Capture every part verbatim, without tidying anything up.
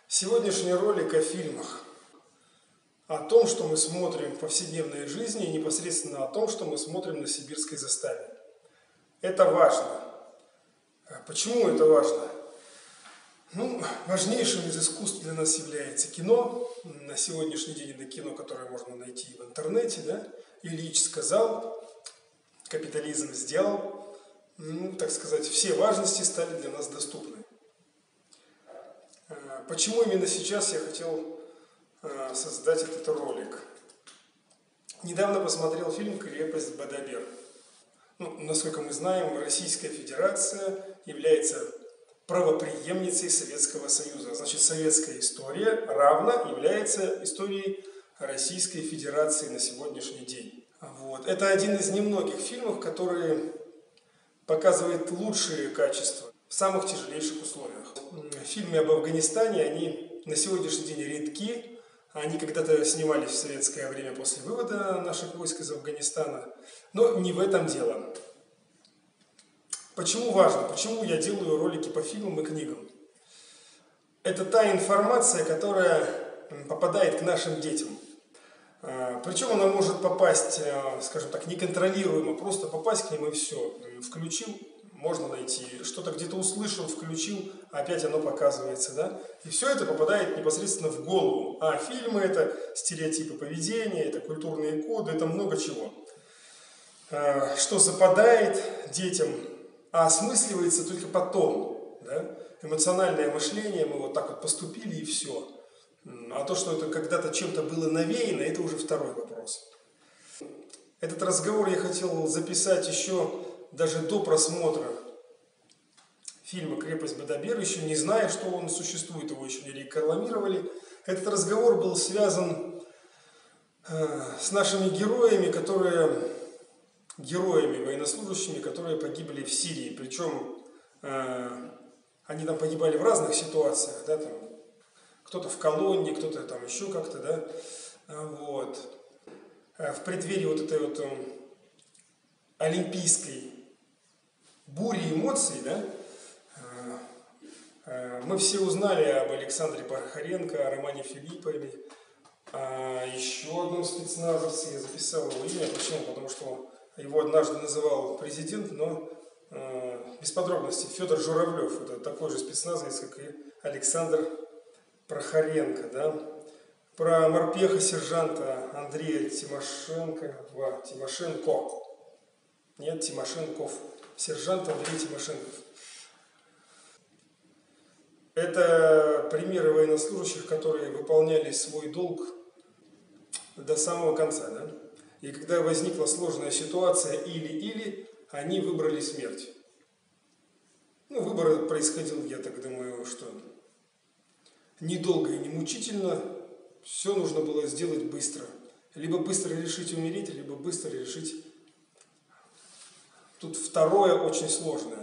Сегодняшний ролик о фильмах, о том, что мы смотрим в повседневной жизни, и непосредственно о том, что мы смотрим на сибирской заставе. Это важно. Почему это важно? Ну, важнейшим из искусств для нас является кино. На сегодняшний день это кино, которое можно найти в интернете, да? Ильич сказал, капитализм сделал, ну, так сказать, все важности стали для нас доступны. Почему именно сейчас я хотел создать этот ролик? Недавно посмотрел фильм «Крепость Бадабер». Ну, насколько мы знаем, Российская Федерация является правопреемницей Советского Союза. Значит, советская история равно является историей Российской Федерации на сегодняшний день. Вот. Это один из немногих фильмов, который показывает лучшие качества в самых тяжелейших условиях. Фильмы об Афганистане, они на сегодняшний день редки. Они когда-то снимались в советское время после вывода наших войск из Афганистана. Но не в этом дело. Почему важно? Почему я делаю ролики по фильмам и книгам? Это та информация, которая попадает к нашим детям. Причем она может попасть, скажем так, неконтролируемо, просто попасть к ним и все. Включил, можно найти, что-то где-то услышал, включил, опять оно показывается, да? И все это попадает непосредственно в голову. А фильмы — это стереотипы поведения, это культурные коды, это много чего. Что западает детям, а осмысливается только потом, да? Эмоциональное мышление, мы вот так вот поступили и все. А то, что это когда-то чем-то было навеяно, это уже второй вопрос. Этот разговор я хотел записать еще даже до просмотра фильма «Крепость Бадабер», еще не зная, что он существует, его еще не рекламировали. Этот разговор был связан э, с нашими героями, которые, героями, военнослужащими, которые погибли в Сирии. Причем э, они там погибали в разных ситуациях, да, там, кто-то в колонне, кто-то там еще как-то, да, вот. В преддверии вот этой вот олимпийской бури эмоций, да, мы все узнали об Александре Прохоренко, о Романе Филиппове, о еще одном спецназовце. Я записал его имя. Почему? Потому что его однажды называл президент, но без подробностей. Федор Журавлев. Это такой же спецназовец, как и Александр Прохоренко, да. Про морпеха сержанта Андрея Тимошенко, Ва, Тимошенко, нет, Тимошенков, сержант Андрей Тимошенков. Это примеры военнослужащих, которые выполняли свой долг до самого конца, да. И когда возникла сложная ситуация или-или, они выбрали смерть. Ну, выбор происходил, я так думаю, что недолго и не мучительно, все нужно было сделать быстро. Либо быстро решить умереть, либо быстро решить... Тут второе очень сложное.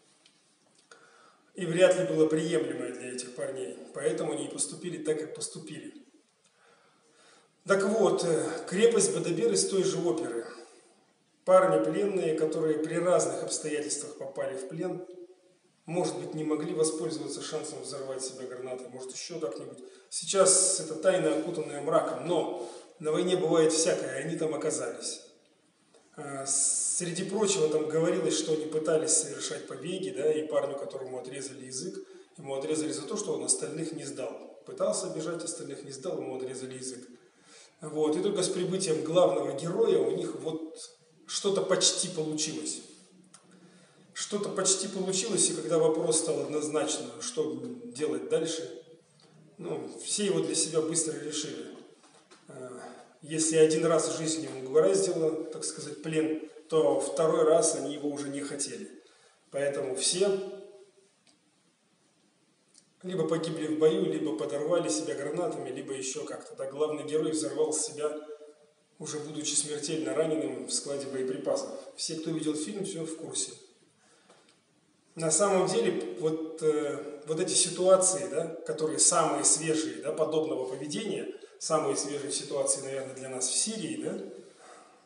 И вряд ли было приемлемое для этих парней. Поэтому они и поступили так, как поступили. Так вот, «Крепость Бадабер» из той же оперы. Парни пленные, которые при разных обстоятельствах попали в плен, может быть, не могли воспользоваться шансом взорвать себя гранатой, может, еще как-нибудь. Сейчас это тайна, окутанная мраком, но на войне бывает всякое, и они там оказались. Среди прочего, там говорилось, что они пытались совершать побеги, да, и парню, которому отрезали язык, ему отрезали за то, что он остальных не сдал. Пытался бежать, остальных не сдал, ему отрезали язык. Вот. И только с прибытием главного героя у них вот что-то почти получилось. Что-то почти получилось, и когда вопрос стал однозначным, что делать дальше, ну, все его для себя быстро решили. Если один раз в жизни ему угораздило, так сказать, плен, то второй раз они его уже не хотели. Поэтому все либо погибли в бою, либо подорвали себя гранатами, либо еще как-то. Так главный герой взорвал себя, уже будучи смертельно раненым в складе боеприпасов. Все, кто видел фильм, все в курсе. На самом деле, вот, э, вот эти ситуации, да, которые самые свежие, да, подобного поведения, самые свежие ситуации, наверное, для нас в Сирии, да,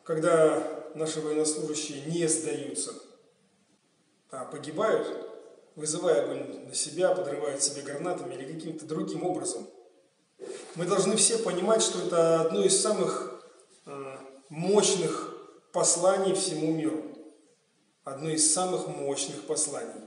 когда наши военнослужащие не сдаются, а погибают, вызывая огонь на себя, подрывают себе гранатами или каким-то другим образом. Мы должны все понимать, что это одно из самых э, мощных посланий всему миру. Одно из самых мощных посланий.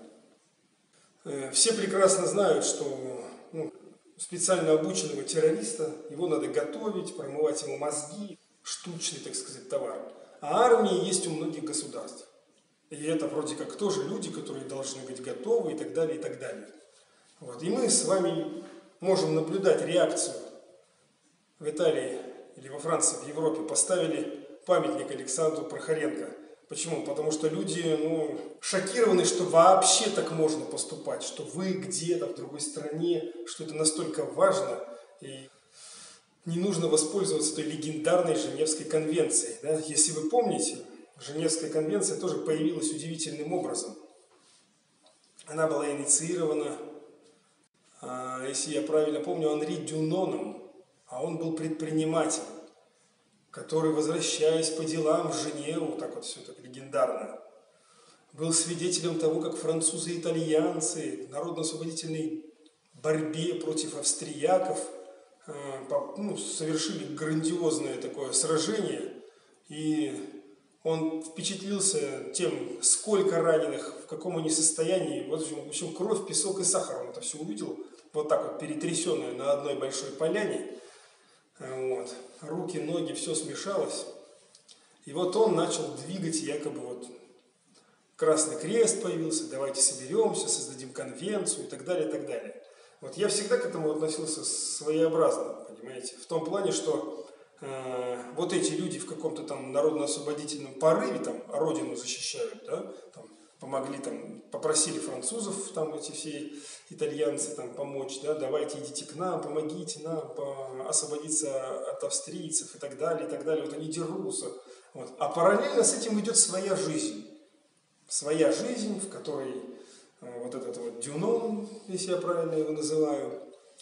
Э, все прекрасно знают, что ну, специально обученного террориста, его надо готовить, промывать ему мозги, штучный, так сказать, товар. А армии есть у многих государств. И это вроде как тоже люди, которые должны быть готовы и так далее, и так далее. Вот. И мы с вами можем наблюдать реакцию. В Италии или во Франции, в Европе поставили памятник Александру Прохоренко. Почему? Потому что люди ну, шокированы, что вообще так можно поступать, что вы где-то в другой стране, что это настолько важно. И не нужно воспользоваться той легендарной Женевской конвенцией. Да? Если вы помните, Женевская конвенция тоже появилась удивительным образом. Она была инициирована, если я правильно помню, Анри Дюноном, а он был предпринимателем, который, возвращаясь по делам в Женеву, так вот все так легендарно, был свидетелем того, как французы и итальянцы в народно-освободительной борьбе против австрияков ну, совершили грандиозное такое сражение, и он впечатлился тем, сколько раненых, в каком они состоянии. Вот, в общем, кровь, песок и сахар. Он это все увидел, вот так вот перетрясенное на одной большой поляне. Вот. Руки, ноги, все смешалось. И вот он начал двигать якобы вот Красный Крест появился, давайте соберемся, создадим конвенцию и так далее, и так далее. Вот я всегда к этому относился своеобразно, понимаете, в том плане, что э, вот эти люди в каком-то там народно-освободительном порыве там родину защищают, да, там, помогли там, попросили французов, там эти все итальянцы там помочь, да, давайте идите к нам, помогите нам по освободиться от австрийцев и так далее, и так далее. Вот они дерутся. Вот. А параллельно с этим идет своя жизнь. Своя жизнь, в которой э, вот этот вот Дюнон, если я правильно его называю,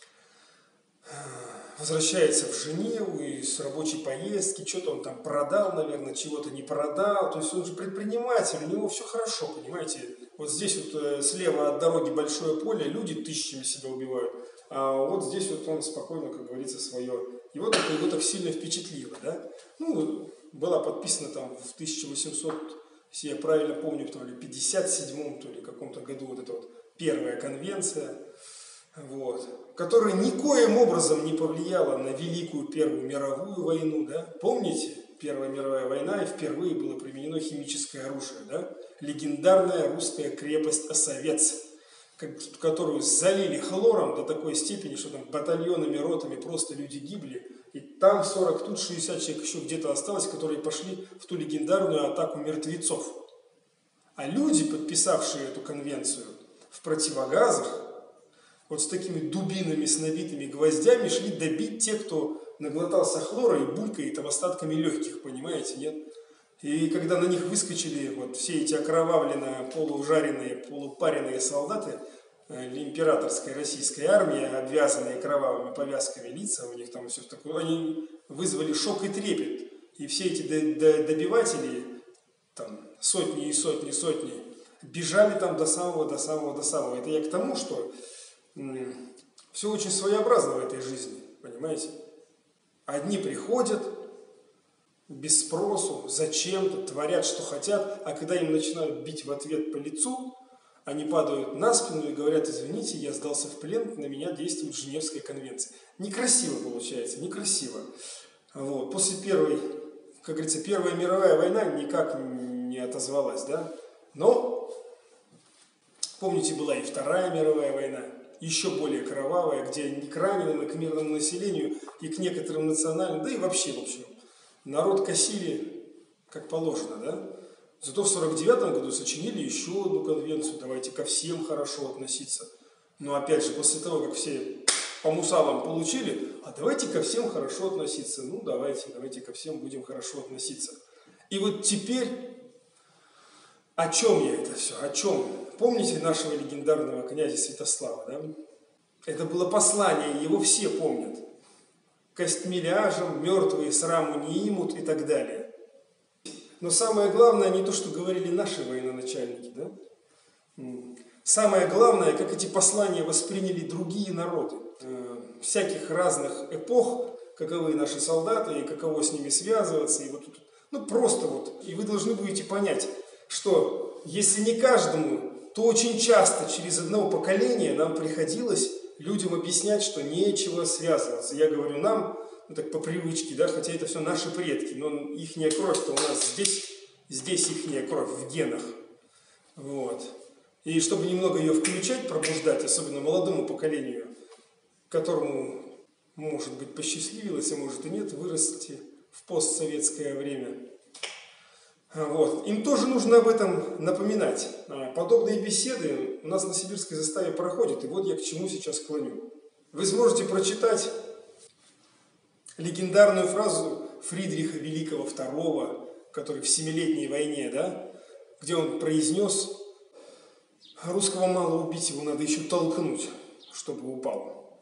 э, возвращается в Женеву и с рабочей поездки, что-то он там продал, наверное, чего-то не продал. То есть он же предприниматель, у него все хорошо, понимаете. Вот здесь вот э, слева от дороги большое поле, люди тысячами себя убивают. А вот здесь вот он спокойно, как говорится, свое. И вот это его так сильно впечатлило, да. Ну, была подписана там в тысяча восемьсот, если я правильно помню, то ли пятьдесят седьмом, то ли каком-то году вот эта вот первая конвенция, вот, которая никоим образом не повлияла на Великую Первую мировую войну, да. Помните, Первая мировая война, и впервые было применено химическое оружие, да, легендарная русская крепость Осовец, которую залили хлором до такой степени, что там батальонами, ротами просто люди гибли. И там сорок, тут шестьдесят человек еще где-то осталось, которые пошли в ту легендарную атаку мертвецов. А люди, подписавшие эту конвенцию в противогазах, вот с такими дубинами, с набитыми гвоздями, шли добить тех, кто наглотался хлора и булькает там остатками легких, понимаете, нет? И когда на них выскочили вот все эти окровавленные, полужаренные, полупаренные солдаты, императорской российской армии, обвязанные кровавыми повязками лица, у них там все такое, они вызвали шок и трепет. И все эти добиватели, там сотни и сотни, сотни, бежали там до самого, до самого, до самого. Это я к тому, что м- все очень своеобразно в этой жизни, понимаете? Одни приходят без спросу, зачем-то, творят, что хотят, а когда им начинают бить в ответ по лицу, они падают на спину и говорят: извините, я сдался в плен, на меня действует Женевская конвенция. Некрасиво получается, некрасиво. Вот. После первой, как говорится, Первая мировая война никак не отозвалась, да? Но, помните, была и Вторая мировая война, еще более кровавая, где не к раненым, и к мирному населению, и к некоторым национальным, да и вообще, в общем, народ косили как положено, да? Зато в сорок девятом году сочинили еще одну конвенцию, давайте ко всем хорошо относиться. Но опять же, после того, как все по мусалам получили, а давайте ко всем хорошо относиться. Ну, давайте, давайте ко всем будем хорошо относиться. И вот теперь, о чем я это все? О чем? Помните нашего легендарного князя Святослава, да? Это было послание, его все помнят. Костьми ляжем, мертвые сраму не имут и так далее. Но самое главное не то, что говорили наши военачальники, да? Самое главное, как эти послания восприняли другие народы э, всяких разных эпох, каковы наши солдаты и каково с ними связываться. И вот, ну просто вот. И вы должны будете понять, что если не каждому, то очень часто через одно поколение нам приходилось людям объяснять, что нечего связываться. Я говорю нам, ну так по привычке, да, хотя это все наши предки, но ихняя кровь-то у нас здесь, здесь ихняя кровь в генах. Вот. И чтобы немного ее включать, пробуждать, особенно молодому поколению, которому, может быть, посчастливилось, а может и нет, вырасти в постсоветское время. Вот. Им тоже нужно об этом напоминать. Подобные беседы у нас на сибирской заставе проходят, и вот я к чему сейчас клоню. Вы сможете прочитать легендарную фразу Фридриха Великого второго, который в Семилетней войне, да, где он произнес: «Русского мало, убить его надо еще толкнуть, чтобы упал».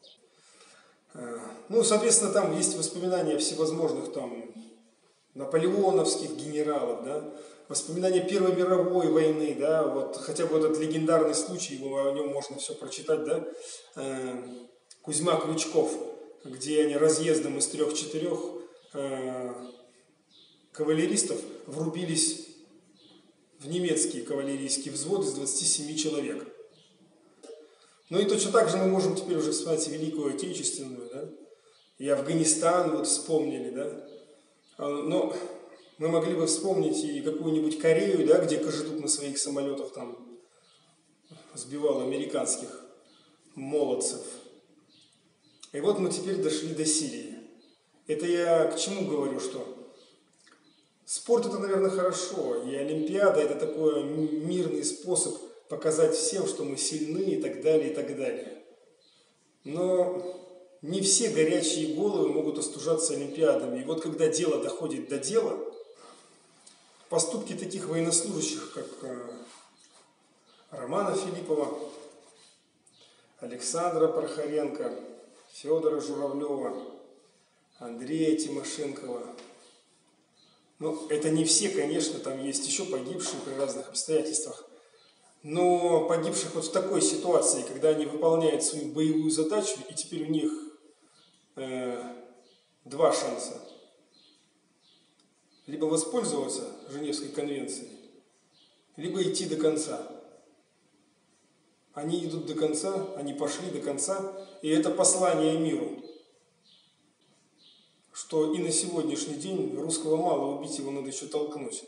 Ну, соответственно, там есть воспоминания всевозможных там наполеоновских генералов, да, воспоминания Первой мировой войны, да, вот хотя бы этот легендарный случай, его, о нем можно все прочитать, да, э, Кузьма Крючков, где они разъездом из трех-четырех э, кавалеристов врубились в немецкий кавалерийский взвод из двадцати семи человек. Ну и точно так же мы можем теперь уже вспоминать Великую Отечественную, да, и Афганистан вот вспомнили, да. Но мы могли бы вспомнить и какую-нибудь Корею, да, где Кожедуб на своих самолетах там сбивал американских молодцев. И вот мы теперь дошли до Сирии. Это я к чему говорю, что спорт это, наверное, хорошо, и Олимпиада это такой мирный способ показать всем, что мы сильны и так далее, и так далее. Но не все горячие головы могут остужаться олимпиадами. И вот когда дело доходит до дела, поступки таких военнослужащих, как Романа Филиппова, Александра Прохоренко, Федора Журавлева, Андрея Тимошенкова, ну, это не все, конечно, там есть еще погибшие при разных обстоятельствах, но погибших вот в такой ситуации, когда они выполняют свою боевую задачу, и теперь у них э, два шанса. Либо воспользоваться Женевской конвенцией, либо идти до конца. Они идут до конца, они пошли до конца, и это послание миру, что и на сегодняшний день русского мало, убить его надо еще толкнуть.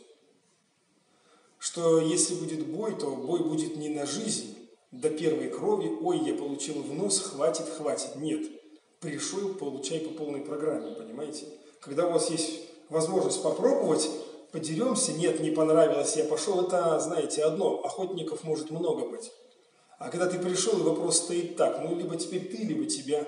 Что если будет бой, то бой будет не на жизнь, до первой крови, ой, я получил в нос, хватит, хватит. Нет, пришел, получай по полной программе, понимаете? Когда у вас есть возможность попробовать, подеремся, нет, не понравилось, я пошел, это, знаете, одно, охотников может много быть. А когда ты пришел, и вопрос стоит так, ну, либо теперь ты, либо тебя.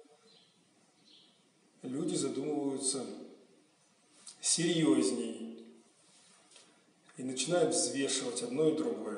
Люди задумываются серьезней и начинают взвешивать одно и другое.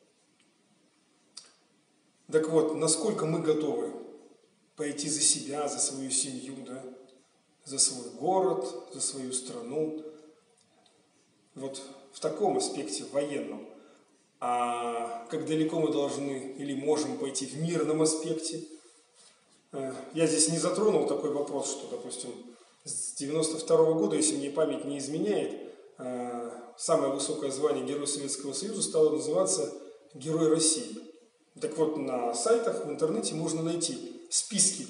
Так вот, насколько мы готовы пойти за себя, за свою семью, да, за свой город, за свою страну, вот в таком аспекте, военном. А как далеко мы должны или можем пойти в мирном аспекте? Я здесь не затронул такой вопрос, что, допустим, с девяносто второго года, если мне память не изменяет, самое высокое звание Герой Советского Союза стало называться Герой России. Так вот, на сайтах, в интернете можно найти списки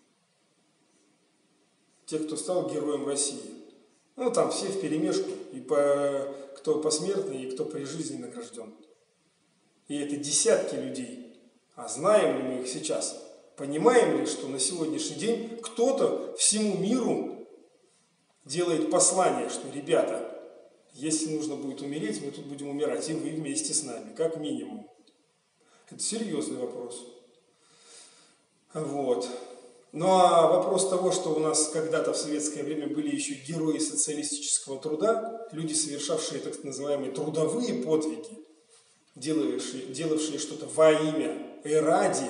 тех, кто стал Героем России. Ну, там все вперемешку, и по, кто посмертно, и кто при жизни награжден. И это десятки людей. А знаем ли мы их сейчас? Понимаем ли, что на сегодняшний день кто-то всему миру делает послание, что, ребята, если нужно будет умереть, мы тут будем умирать, и вы вместе с нами, как минимум. Это серьезный вопрос. Вот. Ну а вопрос того, что у нас когда-то в советское время были еще герои социалистического труда, люди, совершавшие так называемые трудовые подвиги, делавшие, делавшие что-то во имя и ради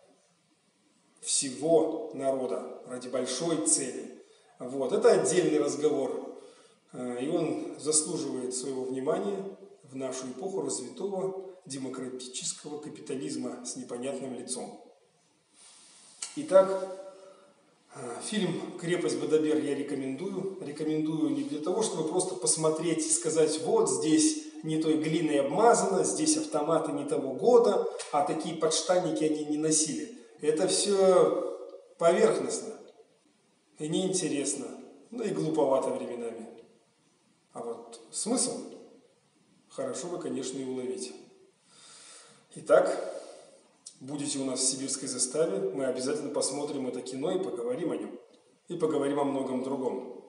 всего народа, ради большой цели. Вот. Это отдельный разговор. И он заслуживает своего внимания в нашу эпоху развитого демократического капитализма с непонятным лицом. Итак, фильм «Крепость Бадабер» я рекомендую. Рекомендую не для того, чтобы просто посмотреть и сказать: вот здесь не той глиной обмазано, здесь автоматы не того года, а такие подштанники они не носили. Это все поверхностно и неинтересно, ну и глуповато временами. А вот смысл хорошо вы, конечно, и уловите. Итак, будете у нас в сибирской заставе, мы обязательно посмотрим это кино и поговорим о нем. И поговорим о многом другом.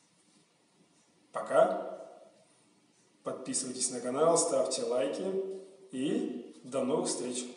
Пока. Подписывайтесь на канал, ставьте лайки и до новых встреч.